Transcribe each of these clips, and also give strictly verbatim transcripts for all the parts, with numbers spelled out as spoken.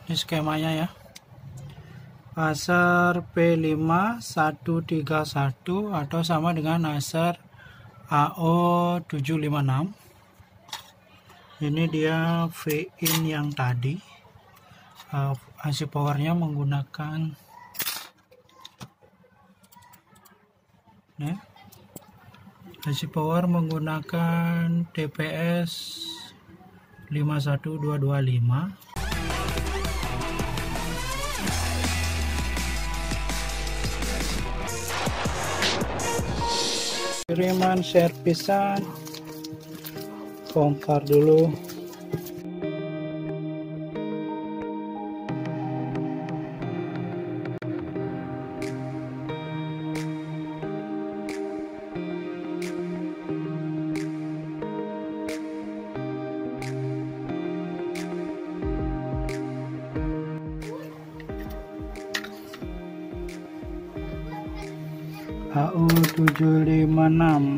Ini skemanya ya. Acer P lima satu tiga satu atau sama dengan Acer A O tujuh lima enam. Ini dia V-in yang tadi. Uh, I C powernya menggunakan nih, I C power menggunakan T P S lima satu dua dua lima. Kiriman servisan, bongkar dulu. A O tujuh lima enam.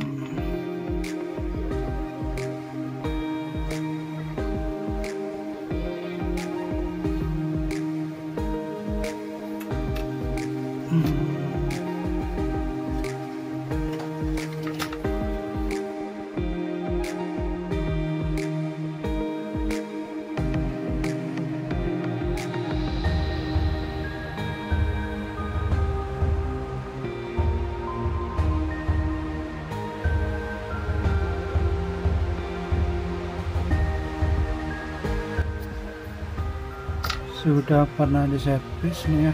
Sudah pernah diservis nih ya.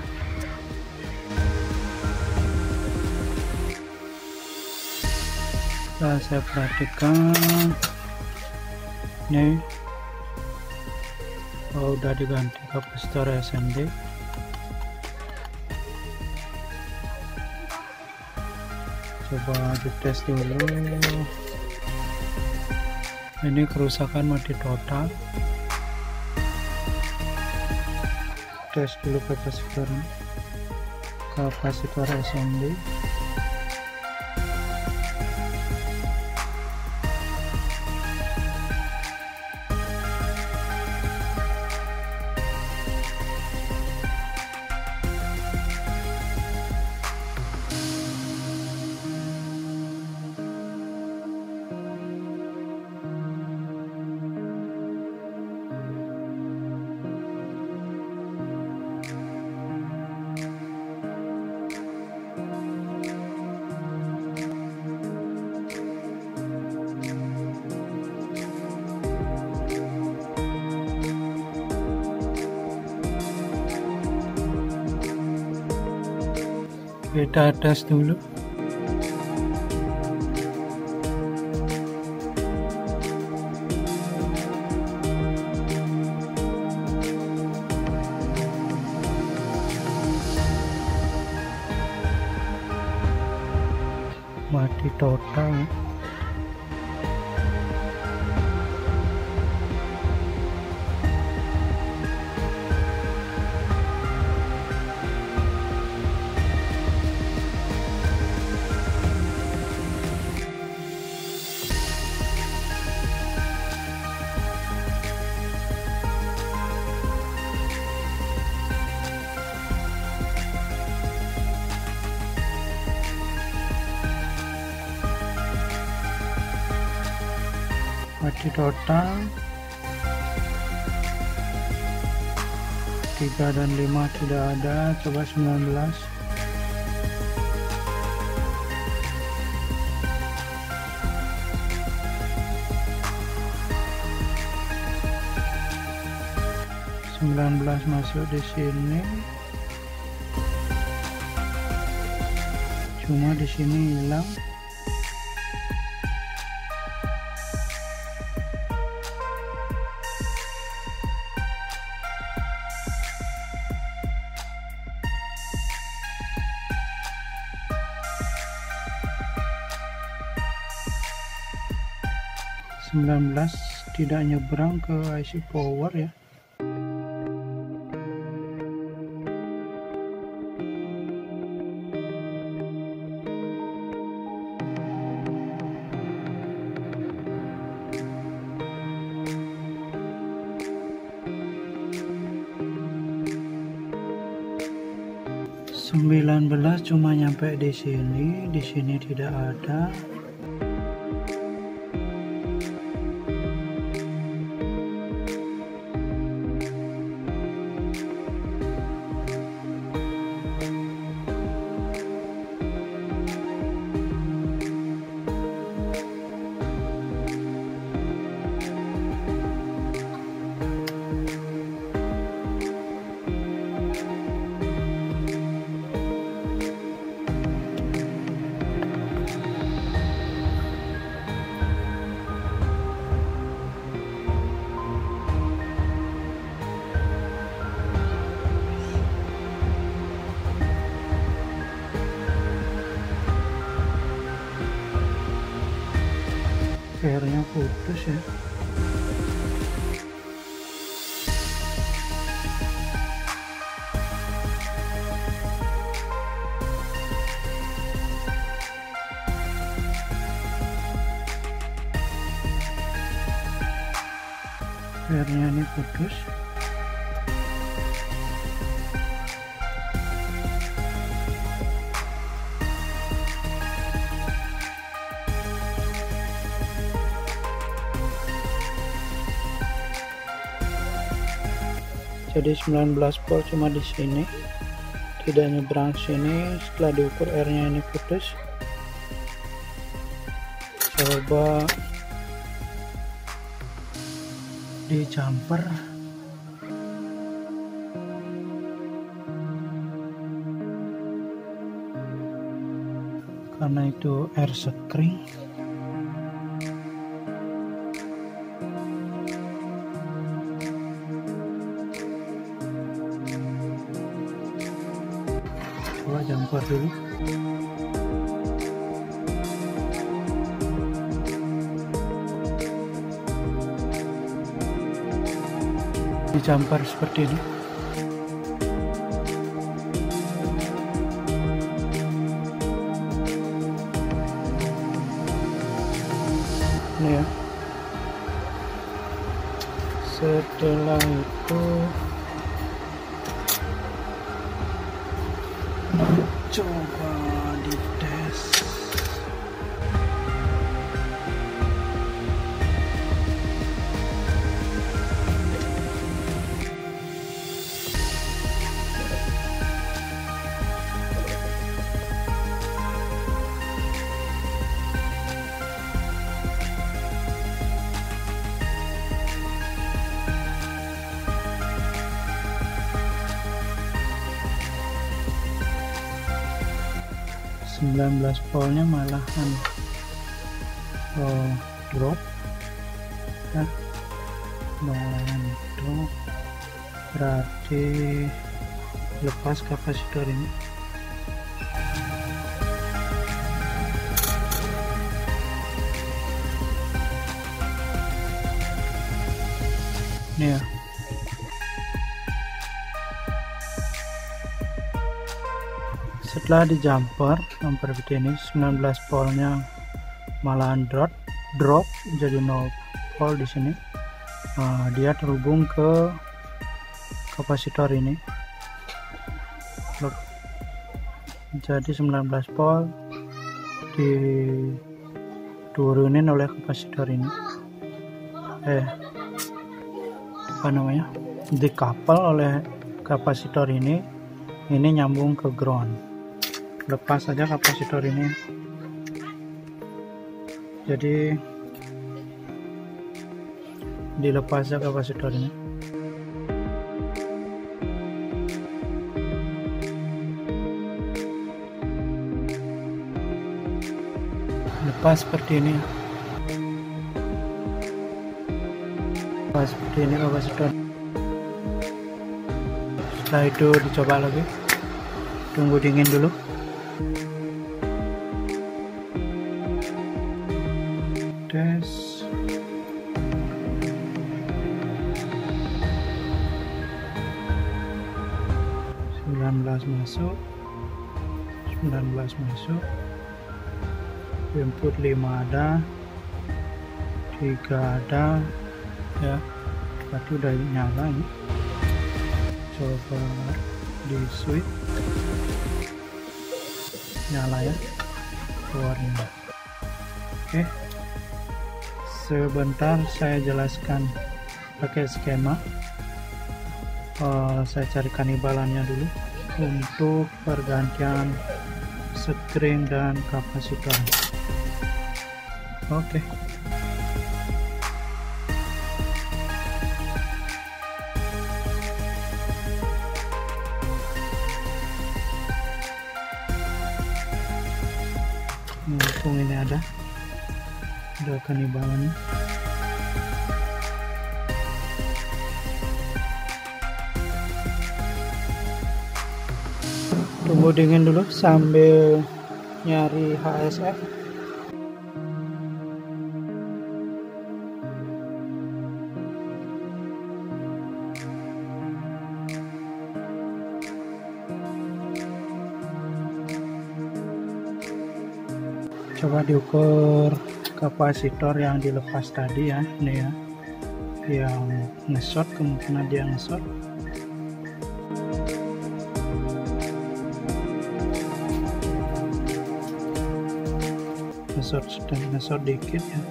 Nah, saya perhatikan nih, oh, udah diganti kapasitor S M D. Coba dites dulu. Ini kerusakan mati total. Tes dulu kapasitor kapasitor S M D. Kita tes dulu. Mati total. Mati total. Tiga dan lima tidak ada. Coba sembilan belas. sembilan belas masuk di sini. Cuma di sini hilang. sembilan belas tidak nyebrang ke I C power ya. sembilan belas cuma nyampe di sini, di sini tidak ada. Airnya putus ya. Airnya ini putus. Jadi sembilan belas volt cuma di sini, tidak nyebrang sini. Setelah diukur airnya ini putus. Coba di jumper, karena itu air sekring. Coba jumper dulu. Di jumper seperti ini. Ini ya. Setelah itu coba dites. sembilan belas voltnya malahan oh, drop ya, malahan drop, berarti lepas kapasitor ini. Ini ya. Setelah di jumper jumper begini, sembilan belas voltnya malahan drop drop jadi nol volt di sini. Nah, dia terhubung ke kapasitor ini. Jadi sembilan belas volt diturunin oleh kapasitor ini. Eh, apa namanya? Dikapal oleh kapasitor ini. Ini nyambung ke ground. Lepas saja kapasitor ini, jadi dilepas saja kapasitor ini. Lepas seperti ini, lepas seperti ini kapasitor. Setelah itu dicoba lagi, tunggu dingin dulu. Tes sembilan belas masuk, sembilan belas masuk, input lima ada, tiga ada ya, berarti udah nyala ini. Coba di switch. nyala ya powernya. Oke, sebentar saya jelaskan pakai skema. Uh, saya cari kanibalannya dulu untuk pergantian sekring dan kapasitor. Oke, mumpung ini ada ada kanibalannya. Tunggu dingin dulu sambil nyari H S F. Coba diukur kapasitor yang dilepas tadi ya, ini ya, yang nge-short, kemungkinan dia nge-short. Nge-short dan nge-short dikit ya.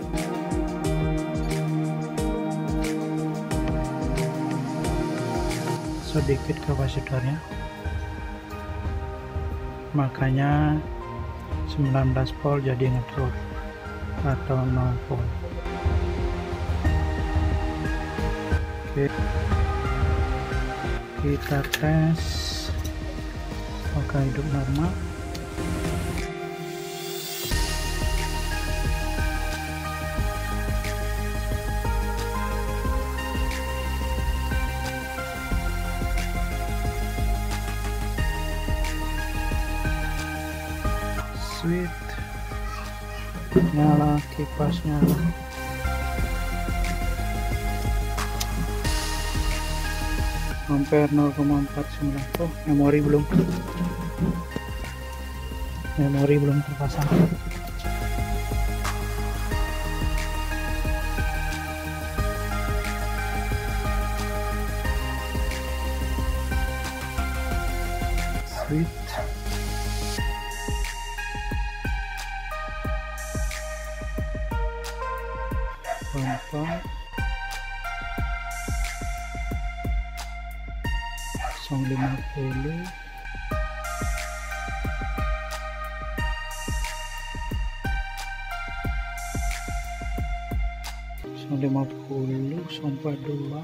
Sedikit kapasitornya, makanya sembilan belas volt jadi ngedrop atau nol volt. Oke, kita tes apakah hidup normal. Switch nyala, kipas nyala. Ampere nol koma empat sembilan. Oh, memori belum memori belum terpasang. Switch pompa nol lima puluh, nol lima puluh sampai dua.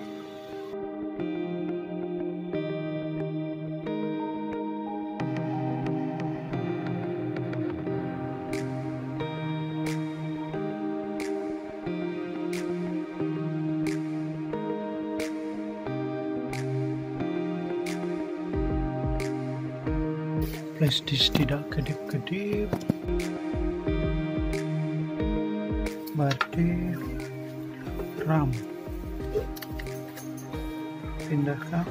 Flash disk tidak kedip-kedip, berarti RAM. Pindahkan.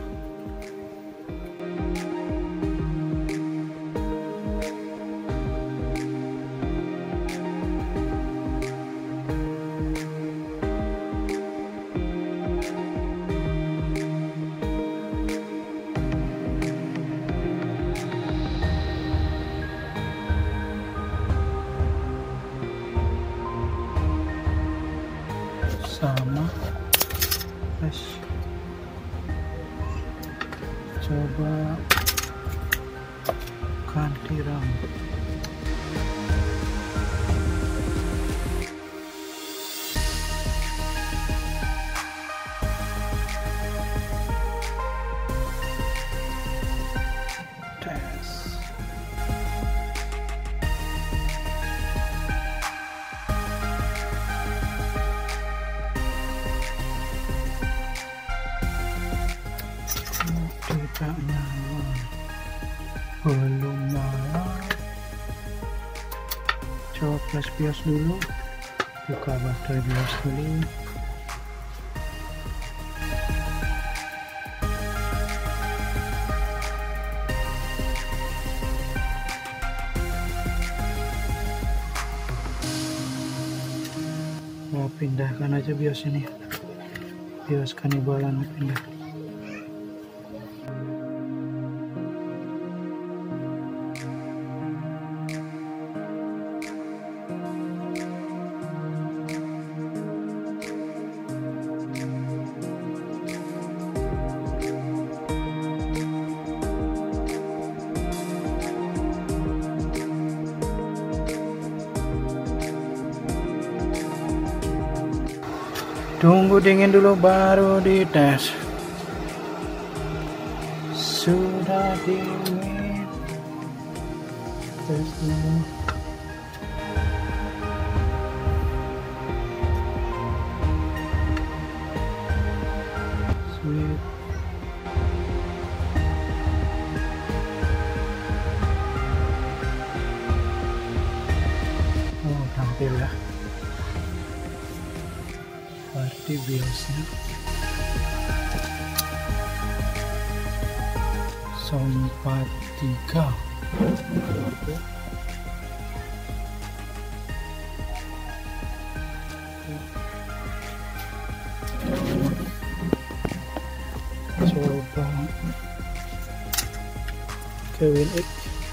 Sama flash. Coba ganti RAM. Tes. Tidak nyala, belum nyala. Coba flash BIOS dulu, buka baterai BIOS dulu. Mau pindahkan aja BIOS ini, BIOS kanibalan pindah. Tunggu dingin dulu baru dites. Sudah dingin, tes dulu. Sweet. Oh, tampil ya. Berarti biosnya empat tiga. Coba Kevin X.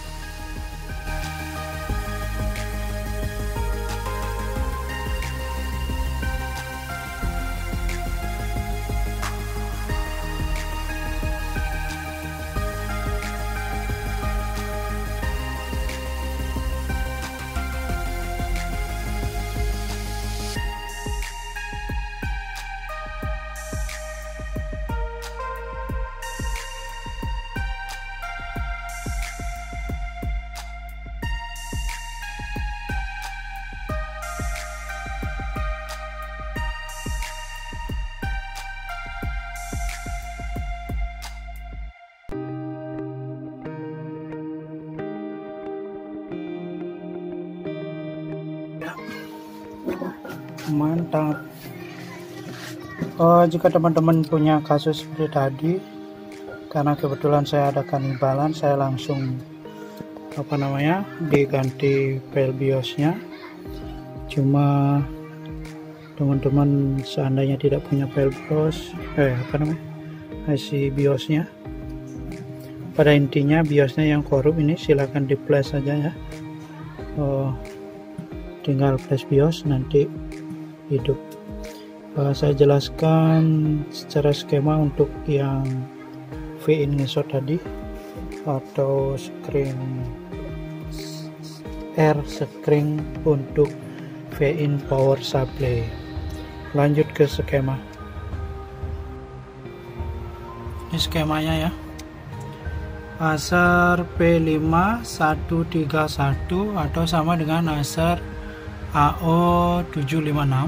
Mantap. Oh, jika teman-teman punya kasus seperti tadi, karena kebetulan saya ada kanibalan, saya langsung apa namanya diganti file biosnya. Cuma teman-teman seandainya tidak punya file bios, eh apa namanya I C biosnya, pada intinya biosnya yang korup ini silahkan di flash saja ya. Oh, tinggal flash bios nanti hidup. Uh, saya jelaskan secara skema untuk yang V-in ngesot tadi atau screen R screen untuk V-in power supply. Lanjut ke skema. Ini skemanya ya. Acer P lima satu tiga satu atau sama dengan Acer A O tujuh lima enam.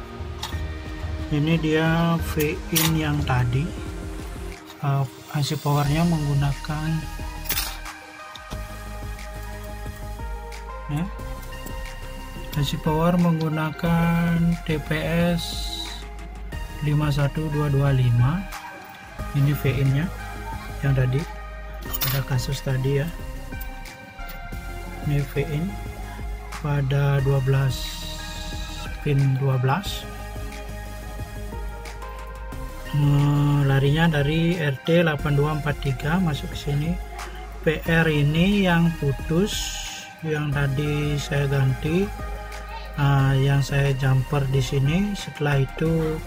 Ini dia V-in yang tadi. uh, I C powernya menggunakan ya, I C power menggunakan T P S lima satu dua dua lima. Ini V-in nya yang tadi ada kasus tadi ya. Ini V-in pada dua belas pin dua belas. Hmm, larinya dari R T delapan dua empat tiga masuk ke sini. P R ini yang putus, yang tadi saya ganti, uh, yang saya jumper di sini. Setelah itu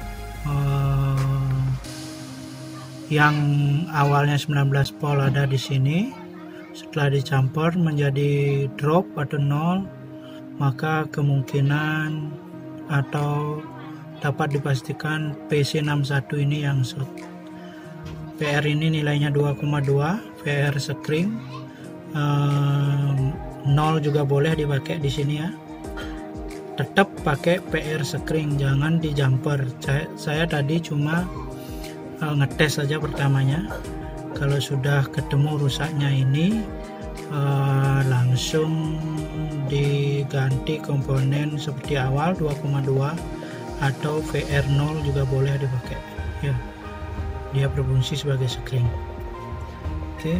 uh, yang awalnya sembilan belas volt ada di sini. Setelah di jumper menjadi drop atau nol, maka kemungkinan atau dapat dipastikan P C enam satu ini yang short. P R ini nilainya dua koma dua, P R screen um, nol juga boleh dipakai di sini ya. Tetap pakai P R screen, jangan di jumper. Saya, saya tadi cuma uh, ngetes saja pertamanya. Kalau sudah ketemu rusaknya ini, uh, langsung diganti komponen seperti awal dua koma dua atau V R nol juga boleh dipakai ya. Dia berfungsi sebagai screen. Oke.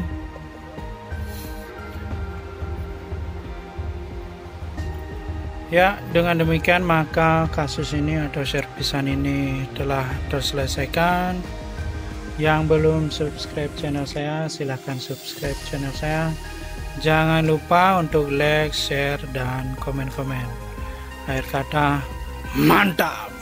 Ya, dengan demikian maka kasus ini atau servisan ini telah terselesaikan. Yang belum subscribe channel saya, silahkan subscribe channel saya. Jangan lupa untuk like, share, dan komen-komen. Akhir kata, mantap!